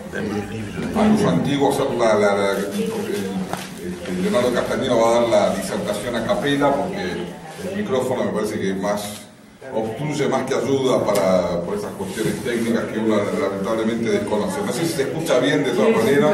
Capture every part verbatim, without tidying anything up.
a los antiguos, la, la, la, este, Leonardo Castañino va a dar la disertación a capela porque el micrófono me parece que más obstruye más que ayuda para, por esas cuestiones técnicas que uno lamentablemente desconoce. No sé si se escucha bien de todas maneras.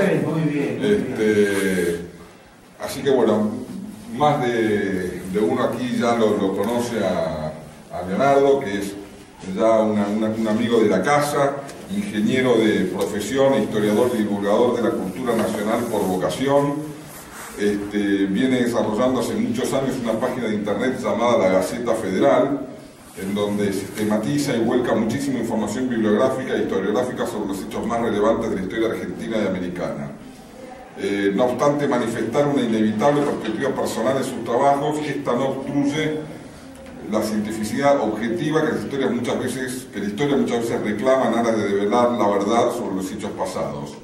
Este, así que bueno, más de, de uno aquí ya lo, lo conoce a, a Leonardo, que es ya una, una, un amigo de la casa, ingeniero de profesión, historiador y divulgador de la cultura nacional por vocación. Este, viene desarrollando hace muchos años una página de internet llamada La Gaceta Federal, en donde sistematiza y vuelca muchísima información bibliográfica e historiográfica sobre los hechos más relevantes de la historia argentina y americana. Eh, no obstante manifestar una inevitable perspectiva personal en sus trabajos, esta no obstruye la cientificidad objetiva que, las historias muchas veces, que la historia muchas veces reclama en aras de develar la verdad sobre los hechos pasados.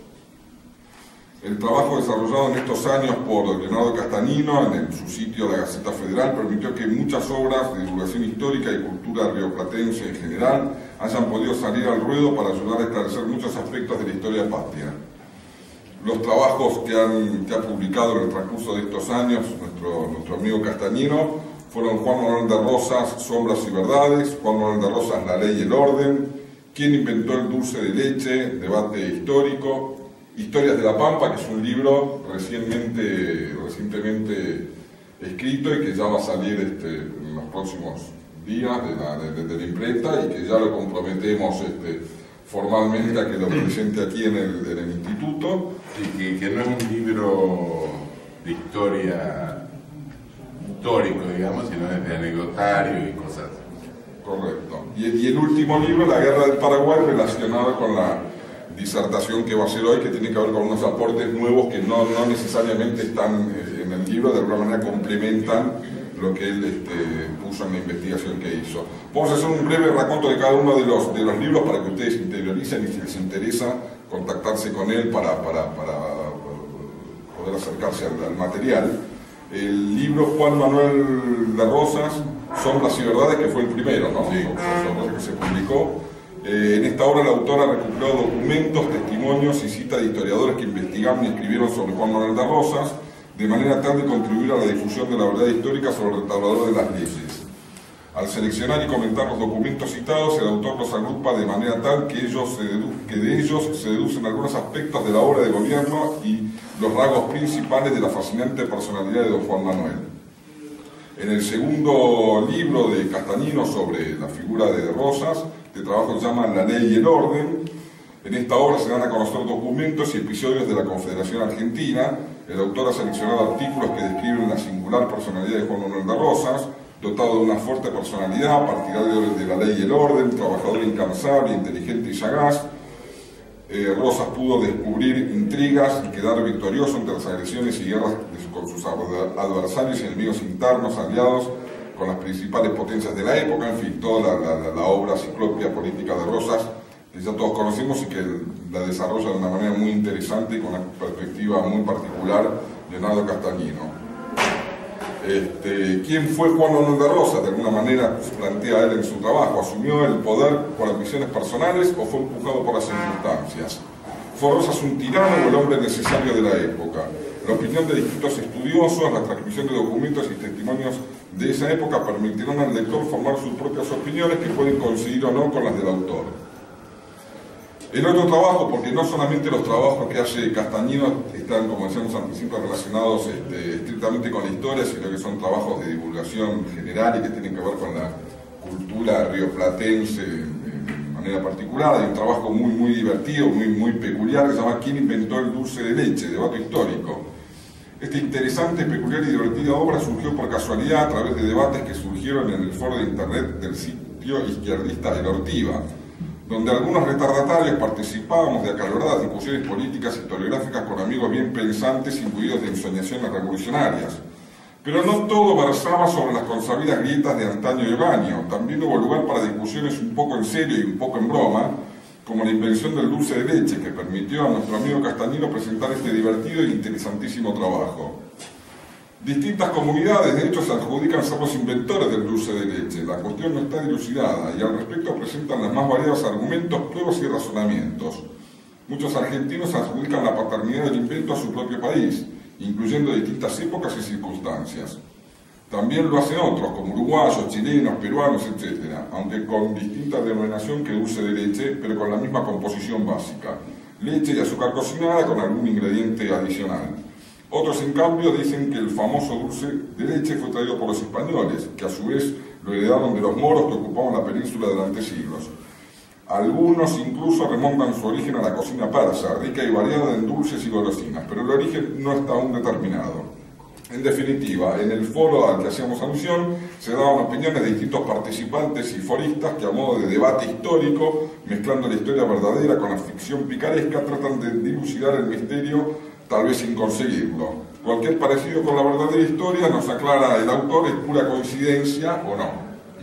El trabajo desarrollado en estos años por Leonardo Castañino en el, su sitio La Gaceta Federal permitió que muchas obras de divulgación histórica y cultura rioplatense en general hayan podido salir al ruedo para ayudar a esclarecer muchos aspectos de la historia patria. Los trabajos que, han, que ha publicado en el transcurso de estos años nuestro, nuestro amigo Castañino fueron Juan Manuel de Rosas, Sombras y Verdades, Juan Manuel de Rosas, La Ley y el Orden, ¿Quién inventó el dulce de leche?, Debate histórico, Historias de la Pampa, que es un libro recientemente, recientemente escrito y que ya va a salir este, en los próximos días de la, de, de la imprenta y que ya lo comprometemos este, formalmente a que lo presente aquí en el, en el instituto. Y que, que no es un libro de historia histórico, digamos, sino de anecdotario y cosas. Correcto. Y, y el último libro, La Guerra del Paraguay, relacionado con la disertación que va a hacer hoy, que tiene que ver con unos aportes nuevos que no, no necesariamente están en el libro, de alguna manera complementan lo que él este, puso en la investigación que hizo. Vamos a hacer un breve raconto de cada uno de los, de los libros para que ustedes interioricen y si les interesa contactarse con él para, para, para poder acercarse al, al material. El libro Juan Manuel de Rosas, Sombras y Verdades, que fue el primero, ¿no? Sí. Sombras que se publicó. Eh, en esta obra la autora recuperó documentos, testimonios y citas de historiadores que investigaron y escribieron sobre Juan Manuel de Rosas, de manera tal de contribuir a la difusión de la verdad histórica sobre el restaurador de las leyes. Al seleccionar y comentar los documentos citados, el autor los agrupa de manera tal que, ellos se que de ellos se deducen algunos aspectos de la obra de gobierno y los rasgos principales de la fascinante personalidad de don Juan Manuel. En el segundo libro de Castañino sobre la figura de Rosas, este trabajo se llama La Ley y el Orden. En esta obra se dan a conocer documentos y episodios de la Confederación Argentina. El autor ha seleccionado artículos que describen la singular personalidad de Juan Manuel de Rosas, dotado de una fuerte personalidad, partidario de la ley y el orden, trabajador incansable, inteligente y sagaz. Eh, Rosas pudo descubrir intrigas y quedar victorioso entre las agresiones y guerras con sus adversarios y enemigos internos, aliados con las principales potencias de la época, en fin, toda la, la, la obra ciclopia política de Rosas, que ya todos conocemos y que la desarrolla de una manera muy interesante y con una perspectiva muy particular Leonardo Castañino. Este, ¿Quién fue Juan Manuel de Rosas? De alguna manera se plantea él en su trabajo. ¿Asumió el poder por ambiciones personales o fue empujado por las circunstancias? ¿Fue Rosas un tirano o el hombre necesario de la época? La opinión de distintos estudiosos, la transmisión de documentos y testimonios de esa época permitirán al lector formar sus propias opiniones que pueden coincidir o no con las del autor. El otro trabajo, porque no solamente los trabajos que hace Castañino están, como decíamos al principio, relacionados este, estrictamente con la historia, sino que son trabajos de divulgación general y que tienen que ver con la cultura rioplatense de manera particular. Hay un trabajo muy, muy divertido, muy, muy peculiar, que se llama ¿Quién inventó el dulce de leche?, debate histórico. Esta interesante, peculiar y divertida obra surgió por casualidad a través de debates que surgieron en el foro de internet del sitio izquierdista de la Ortiva, donde algunos retardatarios participábamos de acaloradas discusiones políticas y historiográficas con amigos bien pensantes imbuidos de ensoñaciones revolucionarias. Pero no todo versaba sobre las consabidas grietas de antaño y ogaño. También hubo lugar para discusiones un poco en serio y un poco en broma, como la invención del dulce de leche, que permitió a nuestro amigo Castañino presentar este divertido e interesantísimo trabajo. Distintas comunidades, de hecho, se adjudican ser los inventores del dulce de leche. La cuestión no está dilucidada y al respecto presentan los más variados argumentos, pruebas y razonamientos. Muchos argentinos adjudican la paternidad del invento a su propio país, incluyendo distintas épocas y circunstancias. También lo hacen otros, como uruguayos, chilenos, peruanos, etcétera, aunque con distinta denominación que dulce de leche, pero con la misma composición básica: leche y azúcar cocinada con algún ingrediente adicional. Otros, en cambio, dicen que el famoso dulce de leche fue traído por los españoles, que a su vez lo heredaron de los moros que ocupaban la península durante siglos. Algunos incluso remontan su origen a la cocina persa, rica y variada en dulces y golosinas, pero el origen no está aún determinado. En definitiva, en el foro al que hacíamos alusión se daban opiniones de distintos participantes y foristas que, a modo de debate histórico, mezclando la historia verdadera con la ficción picaresca, tratan de dilucidar el misterio, tal vez sin conseguirlo. Cualquier parecido con la verdadera historia, nos aclara el autor, es pura coincidencia o no.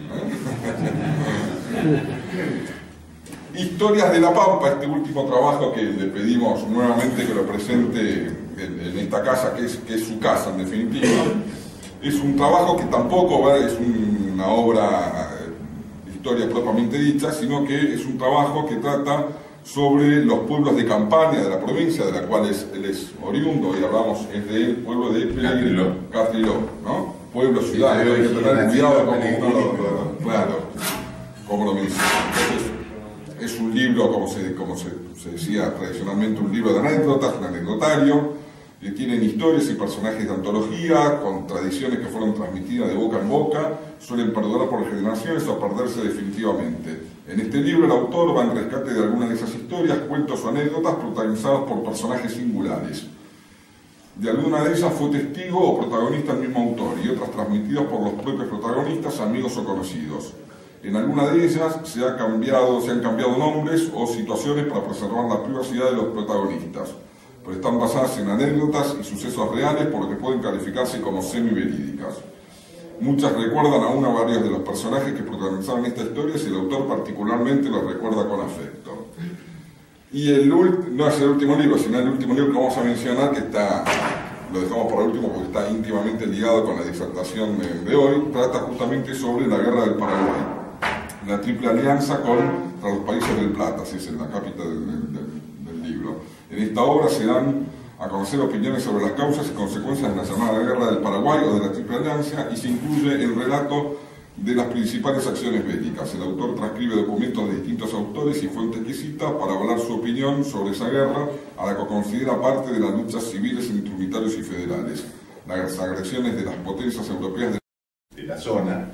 Historias de la Pampa, este último trabajo que le pedimos nuevamente que lo presente en, en esta casa, que es, que es su casa en definitiva, es un trabajo que tampoco es una obra de historia propiamente dicha, sino que es un trabajo que trata sobre los pueblos de campaña de la provincia, de la cual es, él es oriundo, y hablamos es del pueblo de Catriló, Catriló, ¿no? Pueblo, ciudad, sí, hay que tener cuidado como uno, claro, como lo menciona. Entonces, es un libro, como, se, como se, se decía tradicionalmente, un libro de anécdotas, un anecdotario, que tienen historias y personajes de antología, con tradiciones que fueron transmitidas de boca en boca, suelen perdurar por generaciones o perderse definitivamente. En este libro el autor va en rescate de algunas de esas historias, cuentos o anécdotas protagonizadas por personajes singulares. De alguna de ellas fue testigo o protagonista el mismo autor, y otras transmitidas por los propios protagonistas, amigos o conocidos. En alguna de ellas se, ha cambiado, se han cambiado nombres o situaciones para preservar la privacidad de los protagonistas, pero están basadas en anécdotas y sucesos reales, por lo que pueden calificarse como semi-verídicas. Muchas recuerdan aún a varios de los personajes que protagonizaron esta historia, y el autor particularmente los recuerda con afecto. Y el no es el último libro, sino el último libro que vamos a mencionar, que está, lo dejamos para el último porque está íntimamente ligado con la disertación de, de hoy, trata justamente sobre la Guerra del Paraguay. La Triple Alianza contra los Países del Plata, así es en la cápita del, del, del libro. En esta obra se dan a conocer opiniones sobre las causas y consecuencias de la llamada Guerra del Paraguay o de la Triple Alianza, y se incluye el relato de las principales acciones bélicas. El autor transcribe documentos de distintos autores y fuentes que cita para avalar su opinión sobre esa guerra, a la que considera parte de las luchas civiles entre unitarios y federales, las agresiones de las potencias europeas de, de la zona.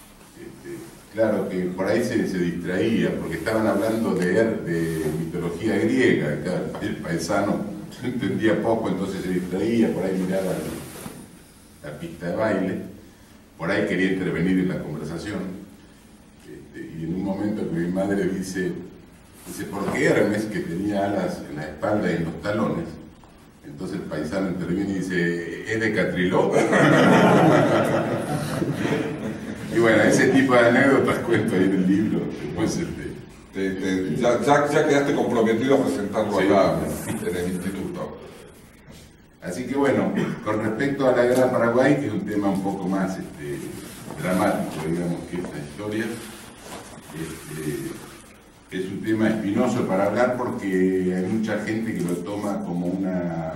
Claro que por ahí se, se distraía, porque estaban hablando de, de mitología griega, claro, el paisano entendía poco, entonces se distraía, por ahí miraba la, la pista de baile, por ahí quería intervenir en la conversación, este, y en un momento que mi madre dice, dice, ¿por qué Hermes, que tenía alas en la espalda y en los talones? Entonces el paisano interviene y dice, ¿es de Catriló? Y bueno, ese tipo de anécdotas cuento ahí en el libro. Después, este, te, te, ya, ya, ya quedaste comprometido a presentarlo sí, acá en el instituto. Así que bueno, con respecto a la Guerra de Paraguay, que es un tema un poco más este, dramático, digamos, que esta historia, este, es un tema espinoso para hablar porque hay mucha gente que lo toma como una...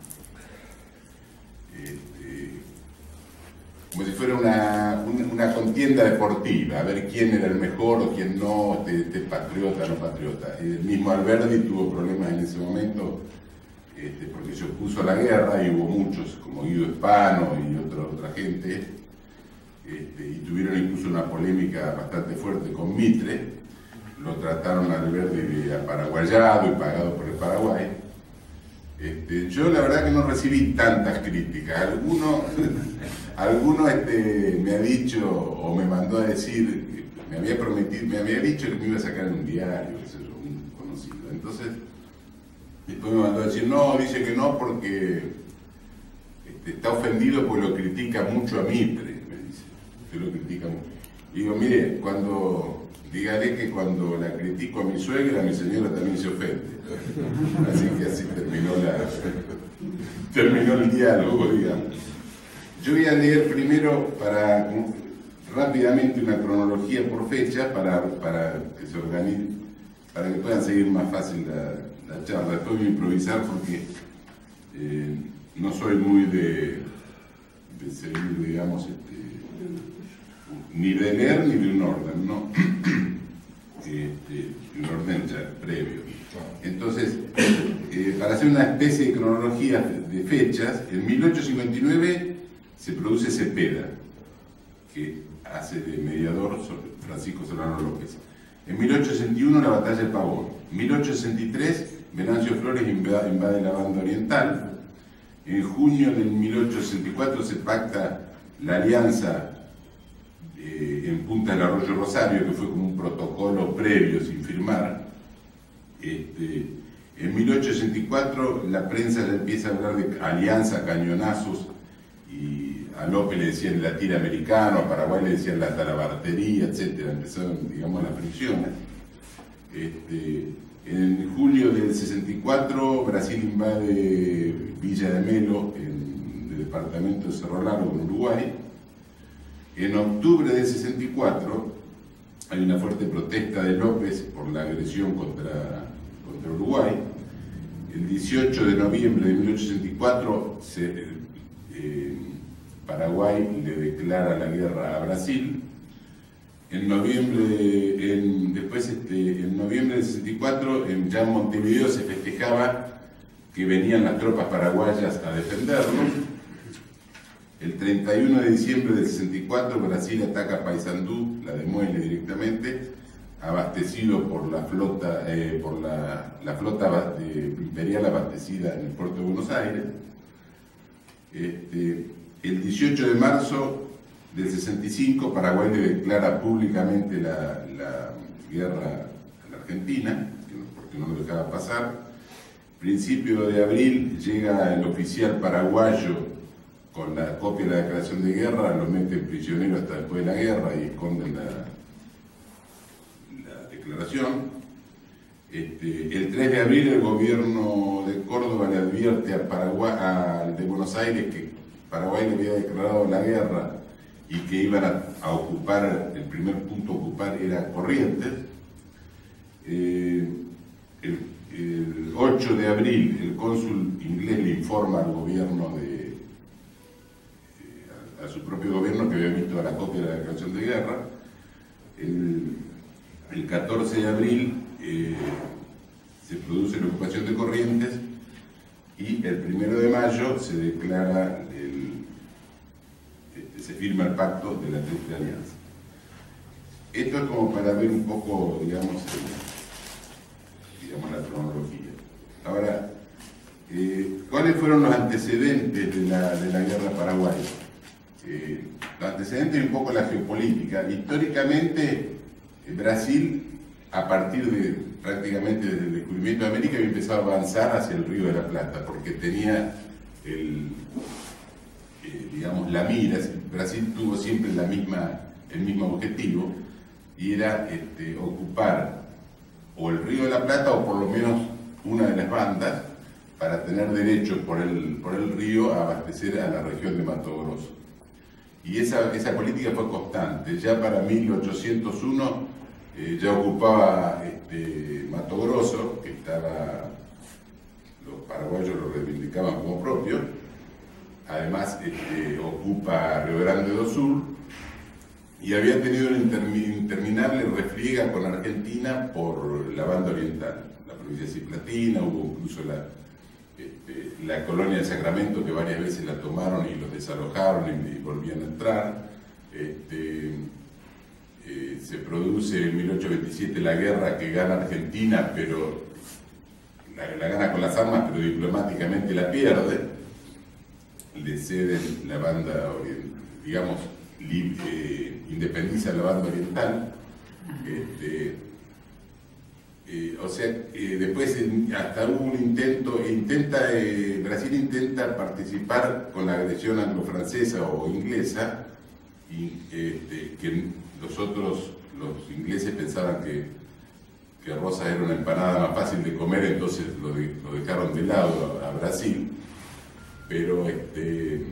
como si fuera una, una, una contienda deportiva, a ver quién era el mejor o quién no, este, este patriota o no patriota. El mismo Alberdi tuvo problemas en ese momento este, porque se opuso a la guerra, y hubo muchos, como Guido Hispano y otra, otra gente, este, y tuvieron incluso una polémica bastante fuerte con Mitre. Lo trataron a Alberdi de aparaguayado y pagado por el Paraguay. Este, yo la verdad que no recibí tantas críticas. Algunos, alguno, este, me ha dicho o me mandó a decir, me había prometido, me había dicho que me iba a sacar en un diario, eso es un conocido. Entonces, después me mandó a decir, no, dice que no porque este, está ofendido porque lo critica mucho a Mitre, me dice, que lo critica mucho. Y digo, mire, cuando... dígale que cuando la critico a mi suegra, mi señora también se ofende. Así que así terminó, la, terminó el diálogo, digamos. Yo voy a leer primero para rápidamente una cronología por fecha para, para que se organice, para que puedan seguir más fácil la, la charla. Después voy a improvisar porque eh, no soy muy de, de seguir, digamos, este, ni de leer ni de un orden, ¿no? Este, un orden ya previo. Entonces, eh, para hacer una especie de cronología de fechas, en mil ochocientos cincuenta y nueve se produce Cepeda, que hace de mediador Francisco Solano López. En mil ochocientos sesenta y uno la batalla de Pavón. En mil ochocientos sesenta y tres Venancio Flores invade, invade la banda oriental. En junio de mil ochocientos sesenta y cuatro se pacta la alianza eh, en Punta del Arroyo Rosario, que fue como un protocolo previo sin firmar. Este, en mil ochocientos sesenta y cuatro la prensa ya empieza a hablar de alianza, cañonazos, y a López le decían la tira americano, a Paraguay le decían la talabartería, etcétera. Empezaron, digamos, las fricciones. Este, en julio del sesenta y cuatro Brasil invade Villa de Melo, en el departamento de Cerro Largo, en Uruguay. En octubre del sesenta y cuatro hay una fuerte protesta de López por la agresión contra, contra Uruguay. El dieciocho de noviembre de mil ochocientos sesenta y cuatro se, eh, Paraguay le declara la guerra a Brasil. En noviembre, en, después este, en noviembre del sesenta y cuatro, en, ya en Montevideo se festejaba que venían las tropas paraguayas a defendernos. El treinta y uno de diciembre del sesenta y cuatro, Brasil ataca Paysandú, la demuele directamente, abastecido por la flota, eh, por la, la flota eh, imperial abastecida en el puerto de Buenos Aires. Este, el dieciocho de marzo del sesenta y cinco, Paraguay le declara públicamente la, la guerra a la Argentina, porque no lo dejaba pasar. Principio de abril llega el oficial paraguayo con la copia de la declaración de guerra, lo meten prisionero hasta después de la guerra y esconden la, la declaración. Este, el tres de abril el gobierno de Córdoba le advierte a Paraguay, al de Buenos Aires, que Paraguay le había declarado la guerra y que iban a, a ocupar, el primer punto a ocupar era Corrientes. Eh, el, el ocho de abril el cónsul inglés le informa al gobierno de a su propio gobierno que había visto la copia de la declaración de guerra. El, el catorce de abril eh, se produce la ocupación de Corrientes y el primero de mayo se declara, el, este, se firma el pacto de la Triple Alianza. Esto es como para ver un poco, digamos, el, digamos la cronología. Ahora, eh, ¿cuáles fueron los antecedentes de la, de la guerra paraguaya? Eh, los antecedentes y un poco la geopolítica. Históricamente, eh, Brasil, a partir de prácticamente desde el descubrimiento de América, había empezado a avanzar hacia el Río de la Plata, porque tenía el, eh, digamos, la mira. Brasil tuvo siempre la misma, el mismo objetivo, y era este, ocupar o el Río de la Plata o por lo menos una de las bandas, para tener derecho por el, por el río a abastecer a la región de Mato Grosso. Y esa, esa política fue constante. Ya para mil ochocientos uno eh, ya ocupaba este, Mato Grosso, que estaba, los paraguayos lo reivindicaban como propio. Además este, ocupa Río Grande do Sul, y había tenido una interminable refriega con Argentina por la banda oriental, la provincia de Cisplatina. Hubo incluso la Este, la colonia de Sacramento, que varias veces la tomaron y los desalojaron y, y volvían a entrar. Este, eh, se produce en mil ochocientos veintisiete la guerra que gana Argentina, pero la, la gana con las armas, pero diplomáticamente la pierde. Le ceden la banda, digamos, li, eh, independiza la banda oriental. Este, Eh, o sea, eh, después eh, hasta hubo un intento, intenta, eh, Brasil intenta participar con la agresión anglo-francesa o inglesa, y este, que los otros, los ingleses pensaban que, que Rosas era una empanada más fácil de comer, entonces lo, de, lo dejaron de lado a, a Brasil. Pero este,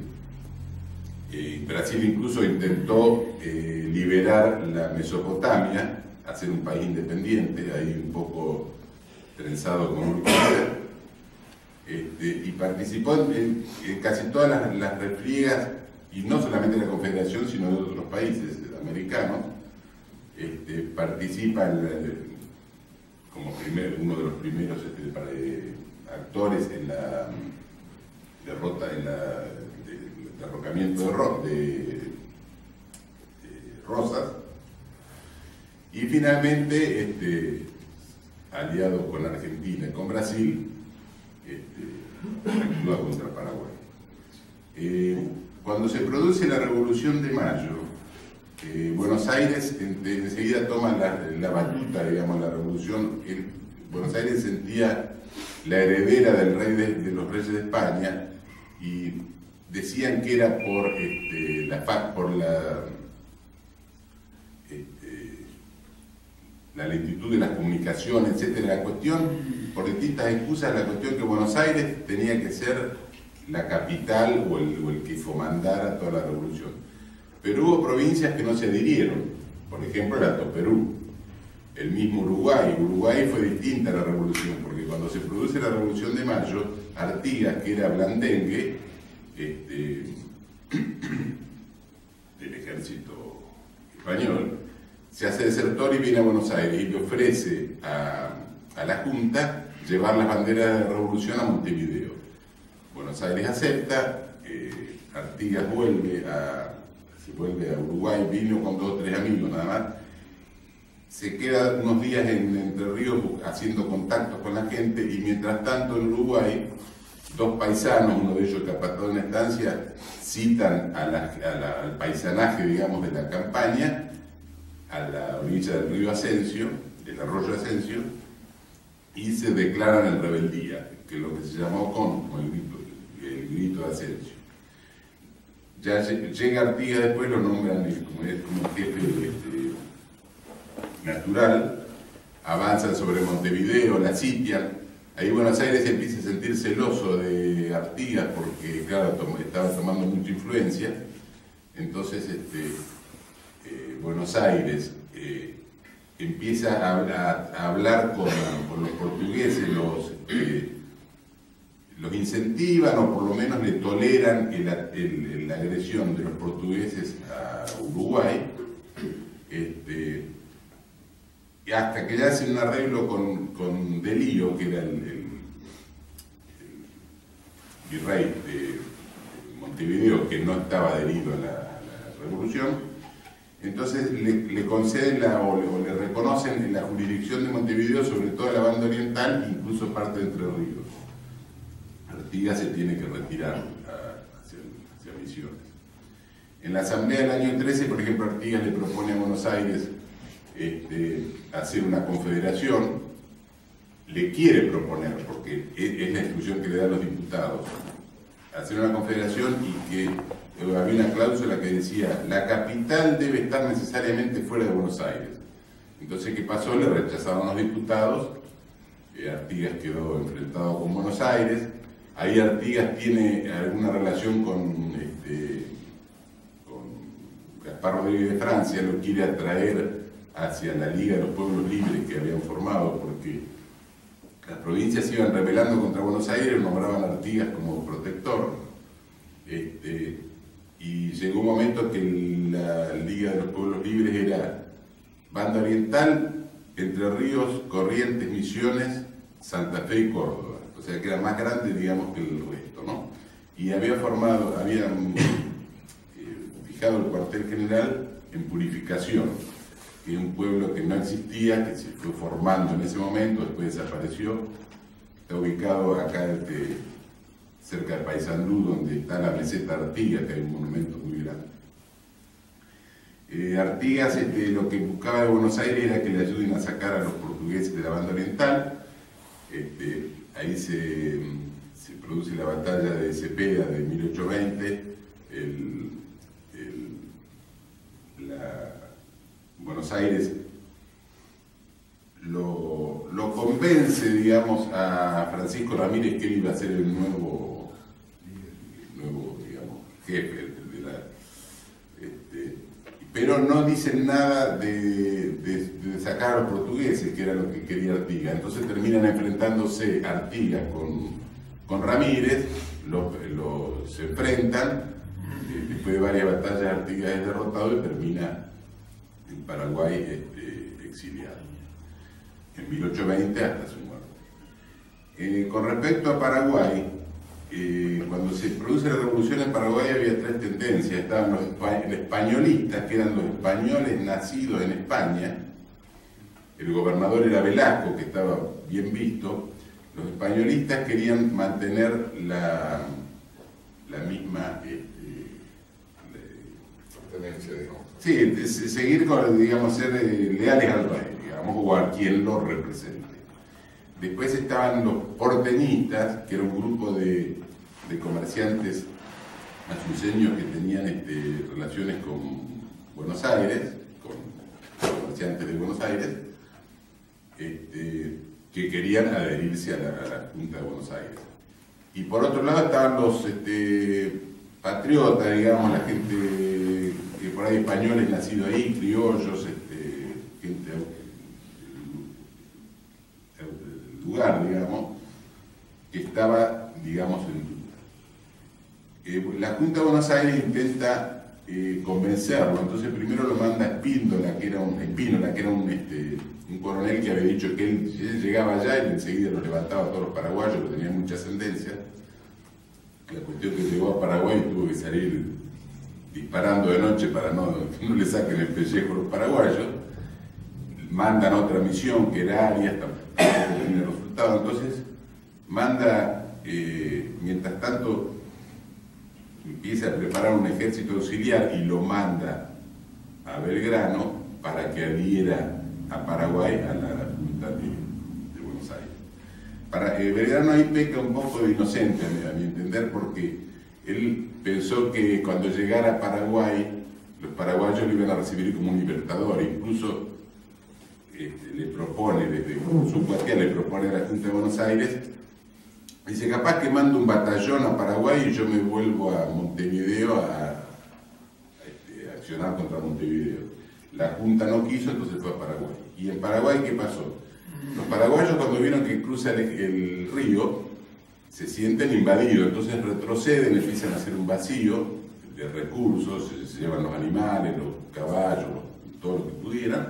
eh, Brasil incluso intentó eh, liberar la Mesopotamia, hacer un país independiente. Ahí un poco trenzado con Urquiza, este, y participó en, en, en casi todas las, las refriegas, y no solamente de la Confederación, sino de otros países americanos. Este, participa en, como primer, uno de los primeros este, para, eh, actores en la derrota, en la de, el derrocamiento de, Ro, de, de Rosas, y finalmente, este, aliado con Argentina y con Brasil, este, actúa contra Paraguay. Eh, cuando se produce la Revolución de Mayo, eh, Buenos Aires en, de, enseguida toma la, la batuta, digamos, la revolución. El, Buenos Aires sentía la heredera del rey de, de los reyes de España, y decían que era por, este, la, por la, este, la lentitud de las comunicaciones, etcétera. La cuestión, por distintas excusas, la cuestión que Buenos Aires tenía que ser la capital o el, o el que comandara toda la revolución. Pero hubo provincias que no se adhirieron, por ejemplo el Alto Perú, el mismo Uruguay. Uruguay fue distinta a la revolución, porque cuando se produce la Revolución de Mayo, Artigas, que era blandengue, este, del ejército español, se hace desertor y viene a Buenos Aires y le ofrece a, a la Junta llevar las banderas de la revolución a Montevideo. Buenos Aires acepta, eh, Artigas vuelve a, se vuelve a Uruguay, vino con dos o tres amigos nada más, se queda unos días en Entre Ríos haciendo contactos con la gente, y mientras tanto en Uruguay, dos paisanos, uno de ellos capataz de una estancia, citan a la, a la, al paisanaje, digamos, de la campaña, a la orilla del río Asensio, del arroyo Asensio, y se declaran en rebeldía, que es lo que se llamó con, con el, grito, el grito de Asensio. Ya llega Artigas, después lo nombran como, como jefe este, natural, avanzan sobre Montevideo, la sitian. Ahí Buenos Aires empieza a sentir celoso de Artigas porque, claro, tom estaba tomando mucha influencia. Entonces, este, eh, Buenos Aires eh, empieza a, a, a hablar con, con los portugueses, los, eh, los incentivan, o por lo menos le toleran el, el, la agresión de los portugueses a Uruguay, este, hasta que ya hacen un arreglo con, con Delío, que era el, el, el virrey de Montevideo, que no estaba adherido a la, a la revolución. Entonces le, le conceden la, o, le, o le reconocen la jurisdicción de Montevideo sobre toda la banda oriental, incluso parte de Entre Ríos. Artigas se tiene que retirar a, hacia, hacia Misiones. En la asamblea del año trece, por ejemplo, Artigas le propone a Buenos Aires este, hacer una confederación. Le quiere proponer, porque es, es la instrucción que le dan los diputados, hacer una confederación, y que había una cláusula que decía: la capital debe estar necesariamente fuera de Buenos Aires. Entonces, ¿qué pasó? Le rechazaron los diputados, eh, Artigas quedó enfrentado con Buenos Aires. Ahí Artigas tiene alguna relación con, este, con Gaspar Rodríguez de Francia, lo quiere atraer hacia la Liga de los Pueblos Libres que habían formado, porque las provincias se iban rebelando contra Buenos Aires, nombraban a Artigas como protector. Este, y llegó un momento que la Liga de los Pueblos Libres era Banda Oriental, Entre Ríos, Corrientes, Misiones, Santa Fe y Córdoba. O sea que era más grande, digamos, que el resto, ¿no? Y había formado, habían eh, fijado el cuartel general en Purificación, que es un pueblo que no existía, que se fue formando en ese momento, después desapareció. Está ubicado acá este, cerca de Paysandú, donde está la meseta Artigas, que hay un monumento muy grande. Eh, Artigas este, lo que buscaba de Buenos Aires era que le ayuden a sacar a los portugueses de la banda oriental. Este, ahí se, se produce la batalla de Cepeda de mil ochocientos veinte. El, el, la, Buenos Aires lo, lo convence, digamos, a Francisco Ramírez que él iba a ser el nuevo, el nuevo digamos, jefe de la... Este, pero no dicen nada de, de, de sacar a los portugueses, que era lo que quería Artigas. Entonces terminan enfrentándose Artigas con, con Ramírez, lo, lo, se enfrentan, eh, después de varias batallas Artigas es derrotado y termina en Paraguay este, exiliado, en mil ochocientos veinte hasta su muerte. Eh, con respecto a Paraguay, eh, cuando se produce la revolución en Paraguay había tres tendencias. Estaban los españolistas, que eran los españoles nacidos en España. El gobernador era Velasco, que estaba bien visto. Los españolistas querían mantener la, la misma este, tendencia, digamos. Sí, seguir con, digamos, ser eh, leales al rey, digamos, o a quien lo represente. Después estaban los porteñistas, que era un grupo de, de comerciantes azuceños que tenían este, relaciones con Buenos Aires, con comerciantes de Buenos Aires, este, que querían adherirse a la, a la Junta de Buenos Aires. Y por otro lado estaban los este, patriotas, digamos, la gente que por ahí españoles nacidos ahí, criollos, este, gente del lugar, digamos, que estaba, digamos, en duda. Eh, la Junta de Buenos Aires intenta eh, convencerlo, entonces primero lo manda a Espíndola, que era un, Espínola, que era un, este, un coronel que había dicho que él, él llegaba allá y enseguida los levantaba a todos los paraguayos, que tenían mucha ascendencia. La cuestión que llegó a Paraguay tuvo que salir disparando de noche para no, que no le saquen el pellejo a los paraguayos. Mandan otra misión que era Arias, tampoco tenía resultado. Entonces manda, eh, mientras tanto empieza a preparar un ejército auxiliar y lo manda a Belgrano para que adhiera a Paraguay a la Junta de, de Buenos Aires. Para, eh, Belgrano ahí peca un poco de inocente, a mi, a mi entender, porque él pensó que cuando llegara a Paraguay, los paraguayos lo iban a recibir como un libertador. Incluso este, le propone, desde su cuartel le propone a la Junta de Buenos Aires, dice, capaz que mando un batallón a Paraguay y yo me vuelvo a Montevideo a, a, este, a accionar contra Montevideo. La Junta no quiso, entonces fue a Paraguay. ¿Y en Paraguay qué pasó? Los paraguayos, cuando vieron que cruza el, el río, se sienten invadidos, entonces retroceden, empiezan a hacer un vacío de recursos, se, se llevan los animales, los caballos, todo lo que pudieran,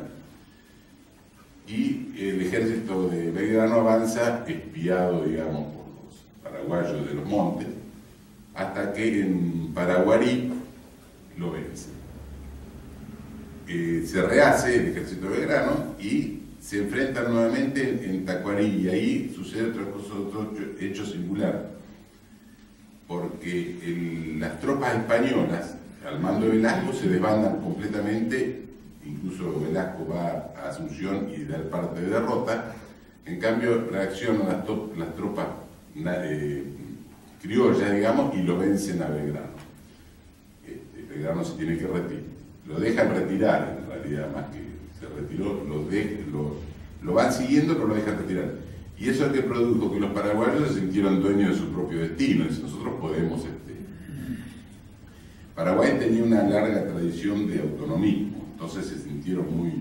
y el ejército de Belgrano avanza espiado, digamos, por los paraguayos de los montes, hasta que en Paraguarí lo vencen. Eh, se rehace el ejército de Belgrano y se enfrentan nuevamente en Tacuarí, y ahí sucede otra cosa, otro hecho singular, porque el, las tropas españolas al mando de Velasco se desbandan completamente, incluso Velasco va a Asunción y da el parte de derrota. En cambio reaccionan las, top, las tropas eh, criollas, digamos, y lo vencen a Belgrano. Este, Belgrano se tiene que retirar, lo dejan retirar en realidad, más que se retiró, lo, de, lo, lo van siguiendo, pero lo dejan retirar. Y eso es que produjo que los paraguayos se sintieron dueños de su propio destino. Nosotros podemos... Este... Paraguay tenía una larga tradición de autonomismo, entonces se sintieron muy...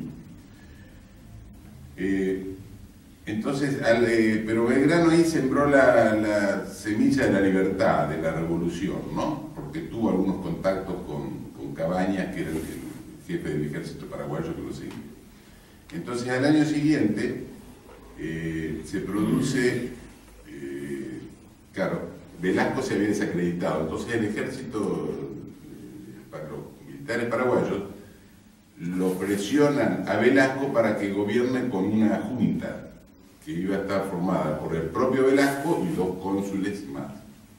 Eh, entonces, al, eh, pero Belgrano ahí sembró la, la semilla de la libertad, de la revolución, ¿no? Porque tuvo algunos contactos con, con Cabañas, que era el, el jefe del ejército paraguayo que lo seguía. Entonces al año siguiente eh, se produce, eh, claro, Velasco se había desacreditado, entonces el ejército, eh, los militares paraguayos lo presionan a Velasco para que gobierne con una junta que iba a estar formada por el propio Velasco y dos cónsules más.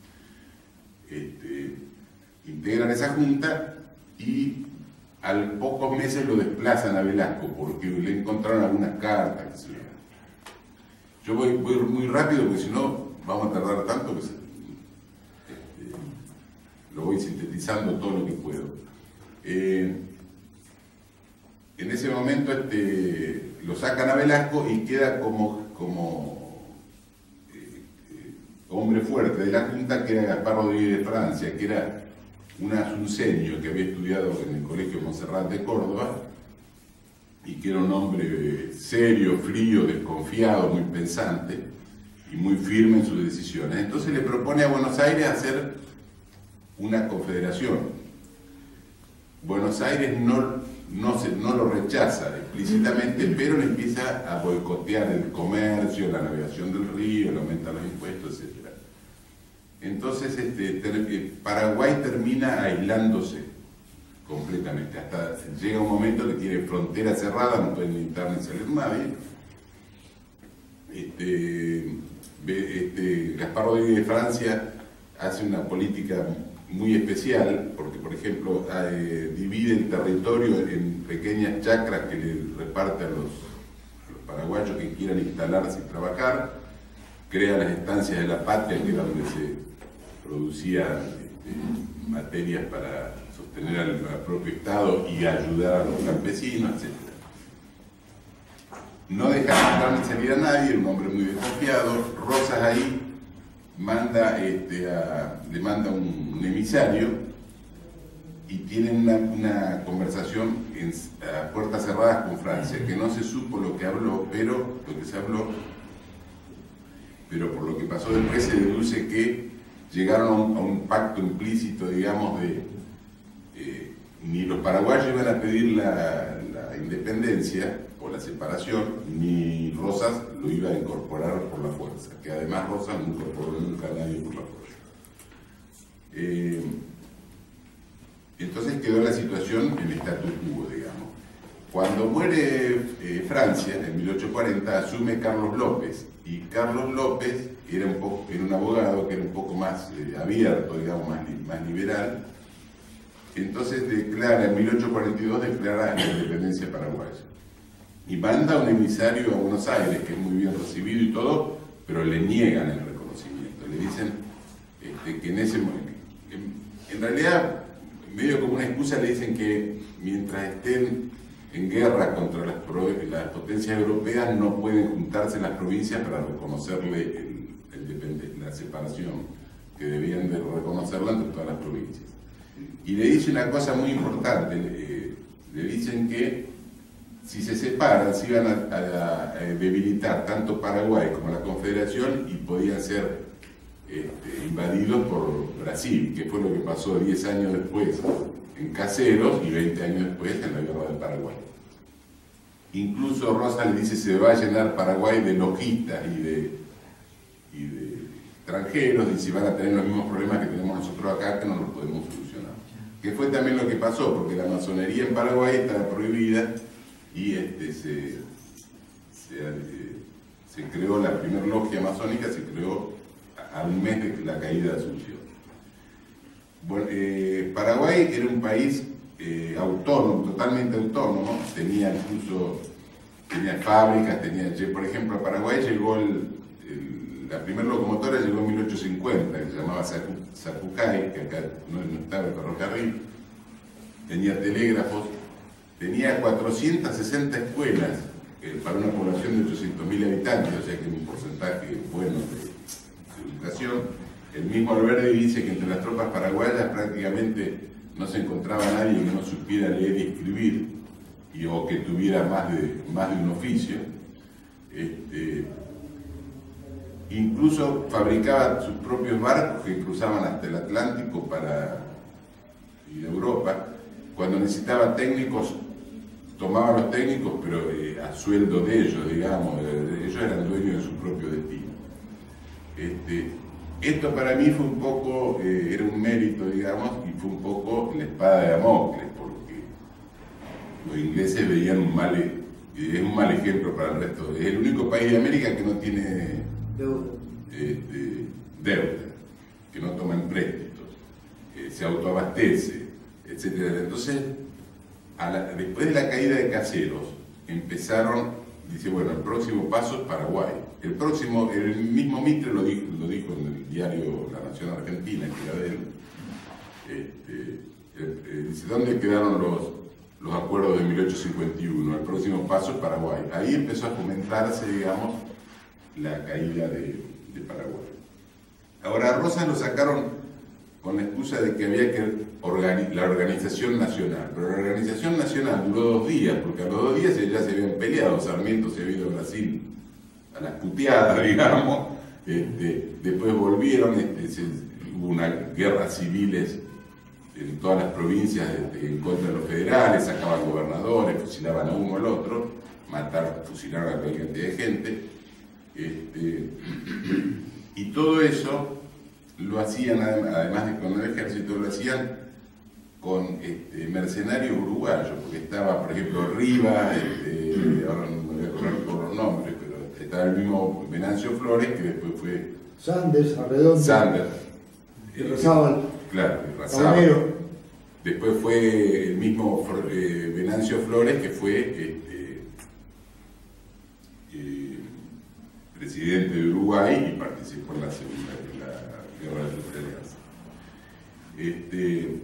Este, integran esa junta y al pocos meses lo desplazan a Velasco porque le encontraron algunas cartas, qué sé yo. Yo voy, voy muy rápido porque si no vamos a tardar tanto que se, este, lo voy sintetizando todo lo que puedo. Eh, en ese momento este, lo sacan a Velasco y queda como, como eh, eh, hombre fuerte de la Junta, que era Gaspar Rodríguez de Francia, que era un asunceño que había estudiado en el Colegio Montserrat de Córdoba y que era un hombre serio, frío, desconfiado, muy pensante y muy firme en sus decisiones. Entonces le propone a Buenos Aires hacer una confederación. Buenos Aires no, no, se, no lo rechaza explícitamente, pero le empieza a boicotear el comercio, la navegación del río, le aumenta los impuestos, etcétera. Entonces este, ter, Paraguay termina aislándose completamente, hasta llega un momento que tiene frontera cerrada, no puede ni entrar ni salir nadie. Este, este, Gaspar Rodríguez de Francia hace una política muy especial, porque por ejemplo eh, divide el territorio en pequeñas chacras que le reparte a los, a los paraguayos que quieran instalarse y trabajar, crea las estancias de la patria, que era donde se producían este, materias para sostener al, al propio Estado y ayudar a los campesinos, etcétera. No deja entrar ni salir a nadie, era un hombre muy desconfiado. Rosas ahí manda, este, a, le manda un, un emisario y tienen una, una conversación en, a puertas cerradas con Francia, que no se supo lo que habló, pero lo que se habló, pero por lo que pasó después se deduce que llegaron a un, a un pacto implícito, digamos, de eh, ni los paraguayos iban a pedir la, la independencia o la separación, ni Rosas lo iba a incorporar por la fuerza, que además Rosas no incorporó nunca a nadie por la fuerza. Eh, entonces quedó la situación en statu quo, digamos. Cuando muere eh, Francia, en mil ochocientos cuarenta, asume Carlos López, y Carlos López era un, poco, era un abogado que era un poco más eh, abierto, digamos, más, más liberal. Entonces declara, en mil ochocientos cuarenta y dos, declara la independencia paraguaya. Y manda un emisario a Buenos Aires, que es muy bien recibido y todo, pero le niegan el reconocimiento. Le dicen este, que en ese momento, en, en realidad, medio como una excusa, le dicen que mientras estén en guerra contra las, las potencias europeas, no pueden juntarse las provincias para reconocerle el, el, la separación, que debían de reconocerla entre todas las provincias. Y le dice una cosa muy importante, eh, le dicen que si se separan, se iban a, a, a debilitar tanto Paraguay como la Confederación y podían ser este, invadidos por Brasil, que fue lo que pasó diez años después en Caseros y veinte años después en la Guerra del Paraguay. Incluso Rosa le dice se va a llenar Paraguay de lojistas y de, y de extranjeros, y si van a tener los mismos problemas que tenemos nosotros acá, que no los podemos solucionar. Que fue también lo que pasó, porque la masonería en Paraguay estaba prohibida y este, se, se, eh, se creó la primera logia masónica, se creó al mes de la caída de Asunción. Bueno, eh, Paraguay era un país eh, autónomo, totalmente autónomo, tenía incluso tenía fábricas, tenía, por ejemplo, a Paraguay llegó el, el, la primera locomotora llegó en mil ochocientos cincuenta, que se llamaba Zapucay, que acá no, no estaba el ferrocarril, tenía telégrafos, tenía cuatrocientas sesenta escuelas eh, para una población de ochocientos mil habitantes, o sea que es un porcentaje bueno de, de educación. El mismo Alberdi dice que entre las tropas paraguayas prácticamente no se encontraba nadie que no supiera leer y escribir, y, o que tuviera más de, más de un oficio. Este, incluso fabricaba sus propios barcos que cruzaban hasta el Atlántico para ir a Europa. Cuando necesitaba técnicos, tomaba los técnicos, pero eh, a sueldo de ellos, digamos, eh, ellos eran dueños de su propio destino. Este, esto para mí fue un poco, eh, era un mérito, digamos, y fue un poco la espada de Damocles, porque los ingleses veían un mal, eh, es un mal ejemplo para el resto. Es el único país de América que no tiene deuda, este, deuda que no toma empréstitos, eh, se autoabastece, etcétera. Entonces, a la, después de la caída de Caseros, empezaron, dice, bueno, el próximo paso es Paraguay. El próximo, el mismo Mitre lo dijo, lo dijo en el diario La Nación Argentina, que era de él, este, eh, dice, ¿dónde quedaron los, los acuerdos de mil ochocientos cincuenta y uno? El próximo paso es Paraguay. Ahí empezó a fomentarse, digamos, la caída de, de Paraguay. Ahora, a Rosas lo sacaron con la excusa de que había que organizar la organización nacional. Pero la organización nacional duró dos días, porque a los dos días ya se habían peleado, Sarmiento se había ido a Brasil a las puteadas, digamos, este, después volvieron, este, se, hubo una guerra civiles en todas las provincias este, en contra de los federales, sacaban gobernadores, fusilaban a uno al otro, mataron, fusilaron a cualquier cantidad de gente, este, y todo eso lo hacían, además de con el ejército, lo hacían con este, mercenarios uruguayos, porque estaba, por ejemplo, Riva, este, ahora no me voy a acordar por los nombres, pero estaba el mismo Venancio Flores, que después fue Sanders, Arredondo, Sanders, y Razábal, claro, Razábal. Cabanero. Después fue el mismo eh, Venancio Flores, que fue este, eh, presidente de Uruguay y participó en la segunda en la guerra de la Alianza. Este,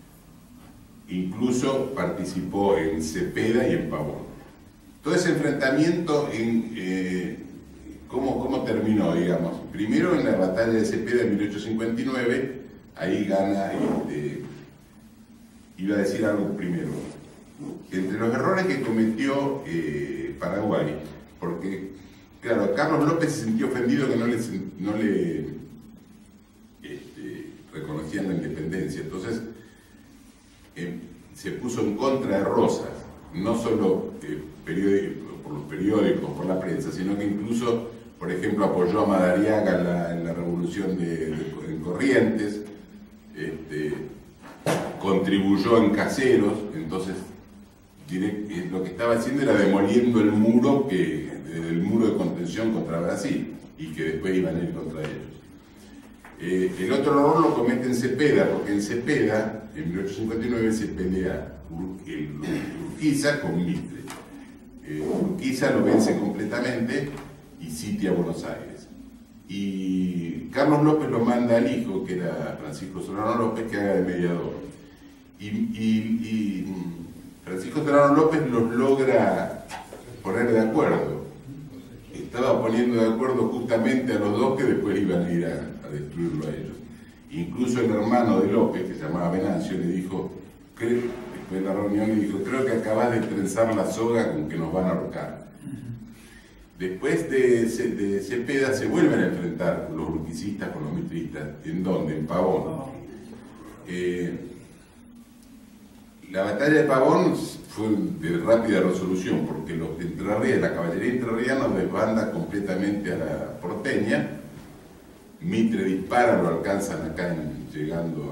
incluso participó en Cepeda y en Pavón. Todo ese enfrentamiento, en, eh, ¿cómo, ¿cómo terminó, digamos? Primero en la batalla de Cepeda en mil ochocientos cincuenta y nueve, ahí gana, este, iba a decir algo primero. Entre los errores que cometió eh, Paraguay, porque, claro, Carlos López se sintió ofendido que no le, no le este, reconocían la independencia, entonces eh, se puso en contra de Rosas, no solo eh, periódico, por los periódicos, por la prensa, sino que incluso, por ejemplo, apoyó a Madariaga en la, en la revolución de, de, en Corrientes, este, contribuyó en Caseros, entonces direct, lo que estaba haciendo era demoliendo el muro, que, el muro de contención contra Brasil, y que después iban a ir contra ellos. Eh, el otro error lo comete en Cepeda, porque en Cepeda, en mil ochocientos cincuenta y nueve, se pelea Ur, el, Urquiza con Mitre. Eh, Urquiza lo vence completamente y sitia Buenos Aires. Y Carlos López lo manda al hijo, que era Francisco Solano López, que haga de mediador. Y, y, y Francisco Solano López los logra poner de acuerdo. Estaba poniendo de acuerdo justamente a los dos que después iban a ir a, a destruirlo a ellos. Incluso el hermano de López, que se llamaba Venancio, le dijo, creo, después de la reunión, le dijo, creo que acabas de trenzar la soga con que nos van a ahorcar. Después de, de Cepeda se vuelven a enfrentar los urquicistas con los mitristas. ¿En dónde? En Pavón. Eh, la batalla de Pavón fue de rápida resolución, porque los entrerrianos, la caballería entrerriana desbanda completamente a la porteña. Mitre dispara, lo alcanzan acá en, llegando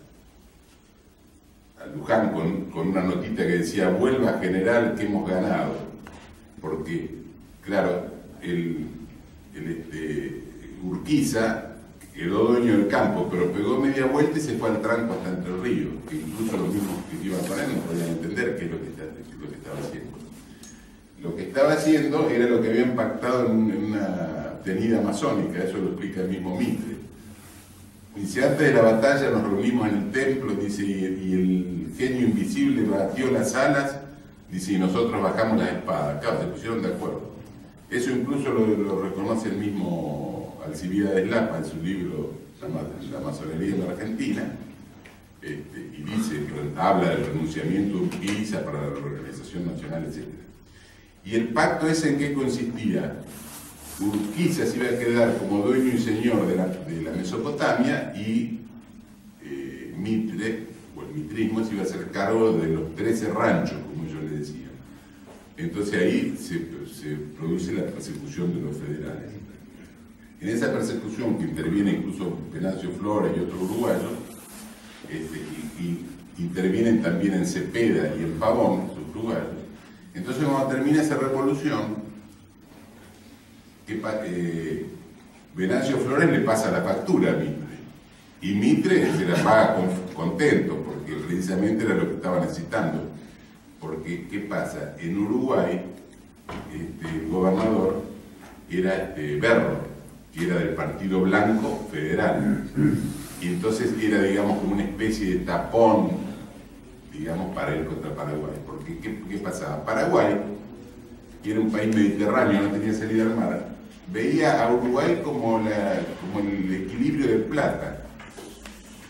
a, a Luján con, con una notita que decía, vuelva general que hemos ganado, porque claro, el, el este, Urquiza quedó dueño del campo, pero pegó media vuelta y se fue al tranco hasta Entre Ríos, que incluso los mismos que iban con él no podían entender qué es lo que, está, qué es lo que estaba haciendo. Lo que estaba haciendo era lo que habían pactado en, en una tenida masónica, eso lo explica el mismo Mitre. Dice, antes de la batalla nos reunimos en el templo, dice, y, y el genio invisible batió las alas, dice, y nosotros bajamos las espadas. Claro, se pusieron de acuerdo. Eso incluso lo, lo reconoce el mismo Alcibiades Lapa en su libro La masonería en la Argentina, este, y dice, habla del renunciamiento de Urquiza para la organización nacional, etcétera. Y el pacto ese, ¿en qué consistía? Urquiza se iba a quedar como dueño y señor de la, de la Mesopotamia, y eh, Mitre, o el mitrismo, se iba a hacer cargo de los trece ranchos, como ellos le decían. Entonces ahí se, se produce la persecución de los federales. En esa persecución, que interviene incluso Venancio Flores y otros uruguayos, este, y, y intervienen también en Cepeda y en Pavón, los uruguayos. Entonces cuando termina esa revolución, que, eh, Venancio Flores le pasa la factura a Mitre, y Mitre se la paga con, contento, porque precisamente era lo que estaba necesitando. Porque, ¿qué pasa? En Uruguay, este, el gobernador era este, Berro, que era del Partido Blanco Federal, y entonces era, digamos, como una especie de tapón, digamos, para ir contra Paraguay. Porque, ¿qué, qué pasaba? Paraguay, que era un país mediterráneo, no tenía salida al mar, veía a Uruguay como, la, como el equilibrio de plata.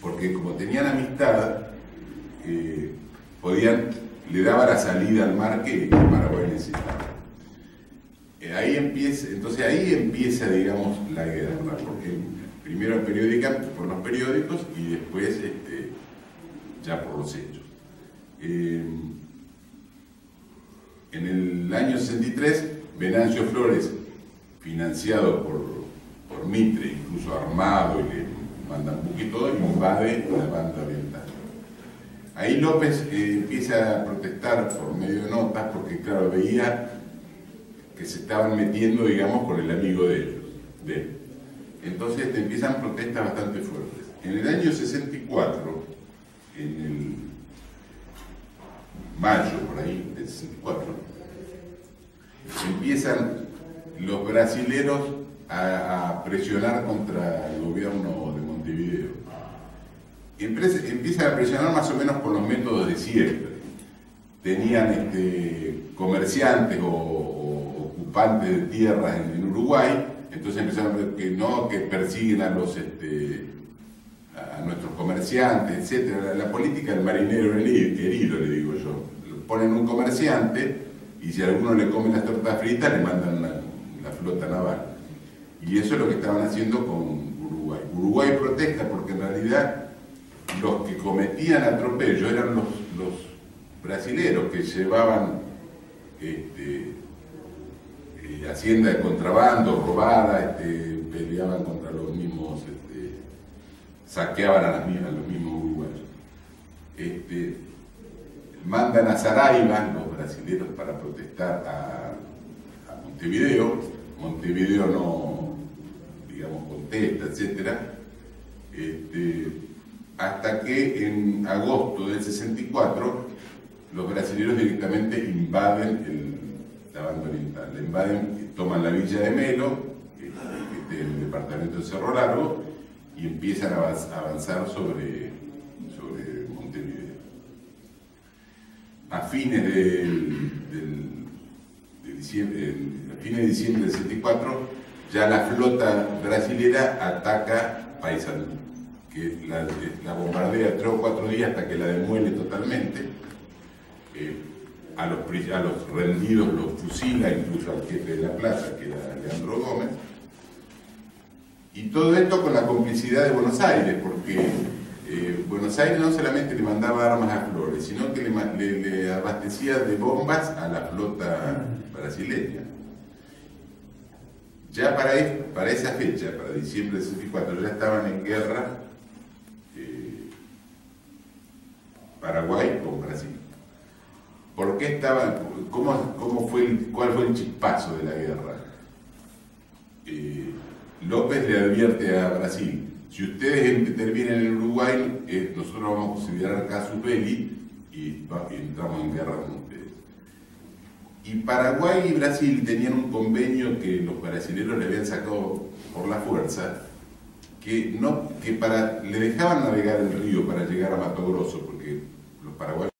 porque como tenían amistad, eh, podían, le daba la salida al mar que Paraguay necesitaba. Eh, ahí empieza, entonces ahí empieza, digamos, la guerra, porque primero periódica por los periódicos y después este, ya por los hechos. Eh, en el año sesenta y tres, Venancio Flores, financiado por, por Mitre, incluso armado, y le mandan buque y todo, y invade la banda oriental. Ahí López eh, empieza a protestar por medio de notas, porque claro, veía que se estaban metiendo, digamos, con el amigo de ellos, de él. Entonces te empiezan protestas bastante fuertes. En el año sesenta y cuatro, en el mayo por ahí, del sesenta y cuatro, empiezan los brasileros a, a presionar contra el gobierno de Montevideo. Empieza, empiezan a presionar más o menos con los métodos de siempre. Tenían este, comerciantes o, o ocupantes de tierras en, en Uruguay, entonces empezaron a ver que no, que persiguen a los este, a nuestros comerciantes, etcétera. La, la política del marinero herido, le digo yo. Ponen un comerciante y si a alguno le come las tortas fritas le mandan la, la flota naval. Y eso es lo que estaban haciendo con Uruguay. Uruguay protesta porque en realidad los que cometían atropello eran los, los brasileros que llevaban este, eh, hacienda de contrabando, robada, este, peleaban contra los mismos, este, saqueaban a, las, a los mismos uruguayos. Este, mandan a Saraiva, los brasileros, para protestar a, a Montevideo. Montevideo no, digamos, contesta, etcétera. Este, hasta que en agosto del sesenta y cuatro los brasileños directamente invaden el, la banda oriental, la invaden, toman la villa de Melo, que es el departamento de Cerro Largo, y empiezan a avanzar sobre, sobre Montevideo. A fines del, del, de diciembre, a fines de diciembre del sesenta y cuatro, ya la flota brasilera ataca Paysandú, que la, la bombardea tres o cuatro días hasta que la demuele totalmente. Eh, a, los, a los rendidos los fusila, incluso al jefe de la plaza, que era Leandro Gómez. Y todo esto con la complicidad de Buenos Aires, porque eh, Buenos Aires no solamente le mandaba armas a Flores, sino que le, le, le abastecía de bombas a la flota brasileña. Ya para, para esa fecha, para diciembre del sesenta y cuatro, ya estaban en guerra eh, Paraguay con Brasil. ¿Por qué estaban? ¿Cómo, cómo fue el, ¿Cuál fue el chispazo de la guerra? Eh, López le advierte a Brasil: si ustedes intervienen en Uruguay, eh, nosotros vamos a considerar casus belli y, va, y entramos en guerra con ustedes. Y Paraguay y Brasil tenían un convenio que los brasileños le habían sacado por la fuerza, que, no, que para, le dejaban navegar el río para llegar a Mato Grosso, porque los paraguayos